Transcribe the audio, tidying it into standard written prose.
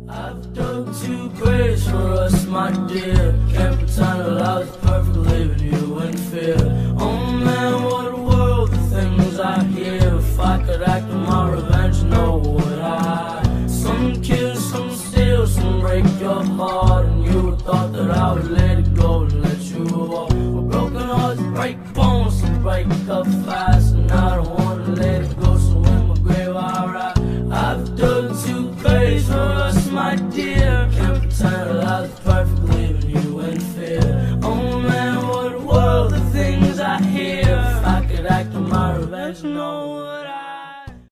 I've dug two graves for us, my dear. Can't pretend that I was perfect, leaving you in fear. Oh man, what a world, the things I hear. If I could act on my revenge, no would I? Some kill, some steal, some break your heart, and you would thought that I would let it go and let you walk. Well, broken hearts break bones, so break up fast, and I don't wanna let it go, so in my grave I ride. I've dug two graves for us, my dear. Can't pretend that I was perfect, leaving you in fear. Oh man, what a world, the things I hear. If I could act on my revenge, no